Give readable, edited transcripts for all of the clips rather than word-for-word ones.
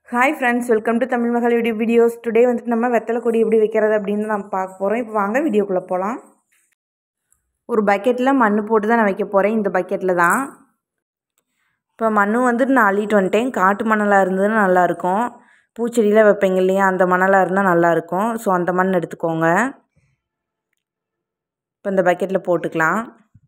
Hi friends, welcome to Tamil Mahal YouTube videos. Today வந்துட்டு நம்ம வெத்தலை கொடி எப்படி வைக்கிறது அப்படினு நம்ம பார்க்க போறோம். இப்போ வாங்க வீடியோக்குள்ள போலாம். ஒரு பக்கெட்ல மண்ணு போட்டு தான் நான் வைக்க போறேன். இந்த பக்கெட்ல தான். இப்போ மண்ணு வந்துட்டு நான் அள்ளிட்டு வந்துட்டேன். காட்டு மணலா இருந்ததுன்னா நல்லா இருக்கும். பூச்செடியில வைப்பீங்க இல்லையா, அந்த மணலா இருந்தா நல்லா இருக்கும். சோ அந்த மண் எடுத்துக்கோங்க. இப்போ இந்த பக்கெட்ல போட்டுக்கலாம்.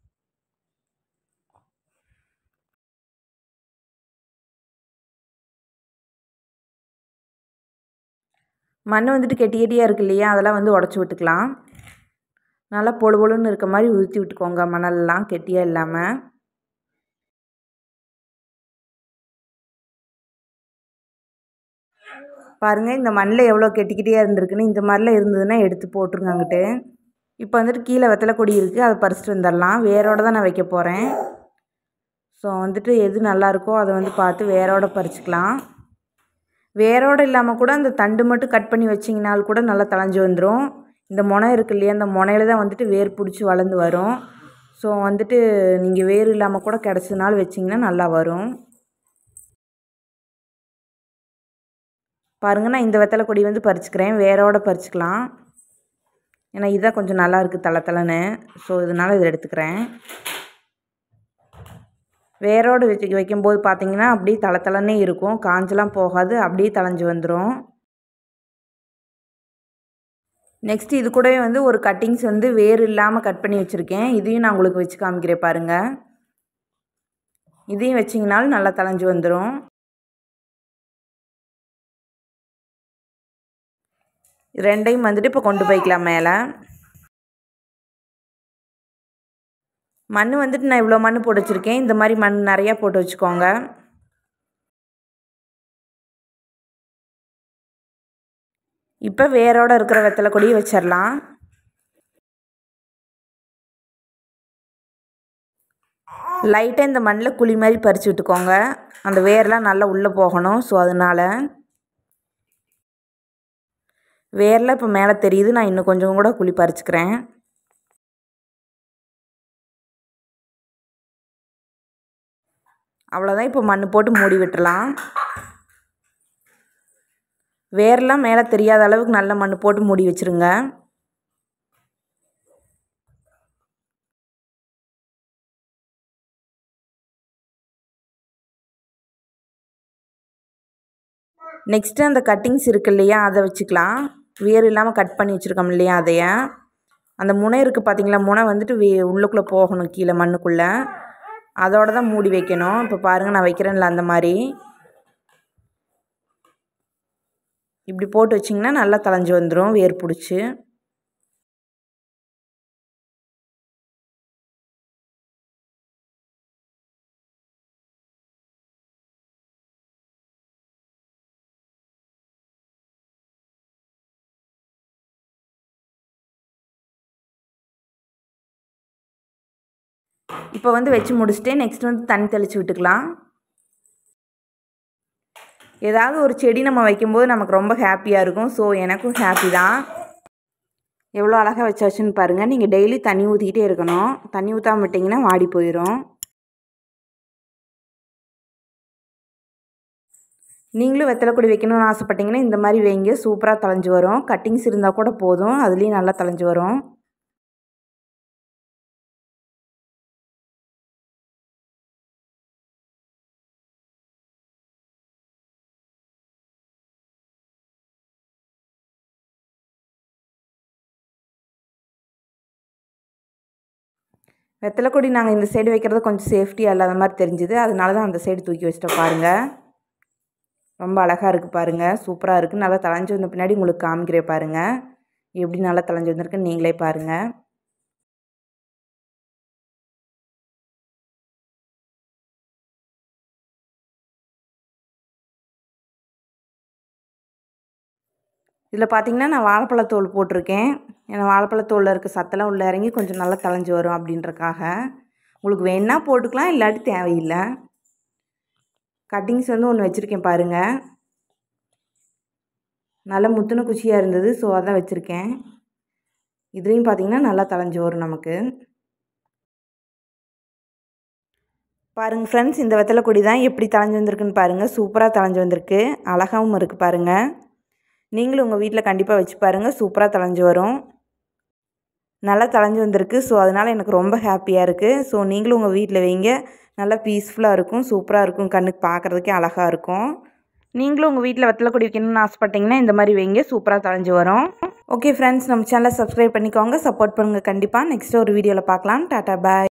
மண் வந்துட்டு கெட்டியா இருக்கு இல்லையா, அதெல்லாம் வந்து உடைச்சு விட்டுக்கலாம். நல்லா பொளு பொளுன்னு இருக்க மாதிரி உதுத்தி விட்டுக்கோங்க, மணல்லாம் கெட்டியா இல்லாம. பாருங்க இந்த மண்ணில் எவ்வளோ கெட்டிக்கிட்டே இருந்திருக்குன்னு. இந்த மாதிரிலாம் இருந்ததுன்னா எடுத்து போட்டுருங்க அங்கிட்டு. இப்போ வந்துட்டு கீழே வெத்தலை கொடி இருக்குது, அதை பறிச்சுட்டு வந்துடலாம். வேரோடு தான் நான் வைக்க போகிறேன். ஸோ வந்துட்டு எது நல்லா இருக்கோ அதை வந்து பார்த்து வேரோடு பறிச்சுக்கலாம். வேரோடு இல்லாமல் கூட அந்த தண்டு மட்டும் கட் பண்ணி வச்சிங்கனாலும் கூட நல்லா தழைஞ்சி வந்துடும். இந்த முனை இருக்கு இல்லையா, அந்த முனையில தான் வந்துட்டு வேர் பிடிச்சி வளர்ந்து வரும். ஸோ வந்துட்டு நீங்கள் வேர் இல்லாமல் கூட கிடச்சதுனால வச்சிங்கன்னா நல்லா வரும். பாருங்கள், நான் இந்த வெத்தலை கொடி வந்து பறிச்சுக்கிறேன். வேரோடு பறிச்சுக்கலாம். ஏன்னா இதுதான் கொஞ்சம் நல்லா இருக்குது தலை தலைன்னு. ஸோ இதனால் இதை எடுத்துக்கிறேன். வேரோடு வைக்கும்போது பார்த்தீங்கன்னா அப்படியே தலை தலைன்னே இருக்கும். காஞ்செலாம் போகாது, அப்படியே தழைஞ்சி வந்துடும். நெக்ஸ்ட் இது கூடவே வந்து ஒரு கட்டிங்ஸ் வந்து வேர் இல்லாமல் கட் பண்ணி வச்சுருக்கேன். இதையும் நான் உங்களுக்கு வச்சு காமிக்கிறேன் பாருங்கள். இதையும் வச்சிங்கனாலும் நல்லா தழைஞ்சி வந்துடும். ரெண்டையும் வந்துட்டு இப்போ கொண்டு போய்க்கலாம் மேலே. மண் வந்துட்டு நான் இவ்வளோ மண் போட்டு வச்சுருக்கேன். இந்த மாதிரி மண் நிறையா போட்டு வச்சுக்கோங்க. இப்போ வேரோடு இருக்கிற வெத்தலை கொடியை வச்சிடலாம். லைட்டாக இந்த மண்ணில் குழி மாதிரி பறித்து விட்டுக்கோங்க. அந்த வேர்லாம் நல்லா உள்ளே போகணும். ஸோ அதனால் வேரில் இப்போ மேலே தெரியுது. நான் இன்னும் கொஞ்சம் கூட குழி பறிச்சுக்கிறேன். அவ்வளோதான். இப்போ மண் போட்டு மூடி விட்டுறலாம். வேர்லாம் மேலே தெரியாத அளவுக்கு நல்ல மண் போட்டு மூடி வச்சுருங்க. நெக்ஸ்ட்டு அந்த கட்டிங்ஸ் இருக்கு இல்லையா, அதை வச்சுக்கலாம். வேர் இல்லாமல் கட் பண்ணி வச்சுருக்கோம் இல்லையா, அதையே அந்த முனை இருக்குது பார்த்தீங்களா, முனை வந்துட்டு உள்ளுக்குள்ளே போகணும் கீழே மண்ணுக்குள்ளே. அதோடு தான் மூடி வைக்கணும். இப்போ பாருங்கள், நான் வைக்கிறேன்ல அந்த மாதிரி. இப்படி போட்டு வச்சிங்கன்னா நல்லா தழைஞ்சி வந்துடும் வேர் பிடிச்சி. இப்போ வந்து வச்சு முடிச்சுட்டு நெக்ஸ்ட் வந்து தண்ணி தெளித்து விட்டுக்கலாம். ஏதாவது ஒரு செடி நம்ம வைக்கும்போது நமக்கு ரொம்ப ஹாப்பியாக இருக்கும். ஸோ எனக்கும் ஹாப்பி தான். எவ்வளோ அழகாக வச்சாச்சுன்னு பாருங்கள். நீங்கள் டெய்லி தண்ணி ஊற்றிக்கிட்டே இருக்கணும். தண்ணி ஊற்றாம விட்டிங்கன்னா வாடி போயிடும். நீங்களும் வெத்தலை கொடி வைக்கணும்னு ஆசைப்பட்டீங்கன்னா இந்த மாதிரி வைங்க. சூப்பராக தழைஞ்சி வரும். கட்டிங்ஸ் இருந்தால் கூட போதும், அதுலேயும் நல்லா தழைஞ்சி வரும். வெத்தலை கொடி நாங்கள் இந்த சைடு வைக்கிறது கொஞ்சம் சேஃப்டியாக இல்லாத மாதிரி தெரிஞ்சுது. அதனால தான் அந்த சைடு தூக்கி வச்சுட்டு பாருங்கள். ரொம்ப அழகாக இருக்குது பாருங்கள். சூப்பராக இருக்குது. நல்லா தழைஞ்சி வந்த பின்னாடி உங்களுக்கு காமிக்கிறேன் பாருங்கள். எப்படி நல்லா தழைஞ்சி வந்திருக்குன்னு நீங்களே பாருங்கள். இதில் பார்த்தீங்கன்னா நான் வாழைப்பழத்தோல் போட்டிருக்கேன். ஏன்னா வாழைப்பழத்தோலில் இருக்க சத்தெல்லாம் உள்ளே இறங்கி கொஞ்சம் நல்லா தழைஞ்சி வரும் அப்படின்றக்காக. உங்களுக்கு வேணா போட்டுக்கலாம், இல்லாட்டி தேவையில்லை. கட்டிங்ஸ் வந்து ஒன்று வச்சுருக்கேன் பாருங்கள். நல்லா முத்துன குச்சியாக இருந்தது. ஸோ அதான் வச்சுருக்கேன். இதுலேயும் பார்த்தீங்கன்னா நல்லா தழைஞ்சி வரும் நமக்கு. பாருங்கள் ஃப்ரெண்ட்ஸ், இந்த வெத்தலை கொடி தான் எப்படி தழைஞ்சு வந்திருக்குன்னு பாருங்கள். சூப்பராக தழைஞ்சு வந்திருக்கு, அழகாகவும் இருக்குது பாருங்கள். நீங்களும் உங்கள் வீட்டில் கண்டிப்பாக வச்சு பாருங்கள், சூப்பராக தழைஞ்சு வரும். நல்லா தழைஞ்சு வந்திருக்கு. ஸோ அதனால் எனக்கு ரொம்ப ஹாப்பியாக இருக்குது. ஸோ நீங்களும் உங்கள் வீட்டில் வைங்க, நல்லா பீஸ்ஃபுல்லாக இருக்கும், சூப்பராக இருக்கும், கண்ணுக்கு பார்க்குறதுக்கே அழகாக இருக்கும். நீங்களும் உங்கள் வீட்டில் வெத்தலை கொடி வைக்கணும்னு ஆசைப்பட்டீங்கன்னா இந்த மாதிரி வைங்க, சூப்பராக தழைஞ்சு வரும். ஓகே ஃப்ரெண்ட்ஸ், நம்ம சேனலை சப்ஸ்கிரைப் பண்ணிக்கோங்க, சப்போர்ட் பண்ணுங்கள் கண்டிப்பாக. நெக்ஸ்ட்டு ஒரு வீடியோவில் பார்க்கலாம். டாட்டா பாய்.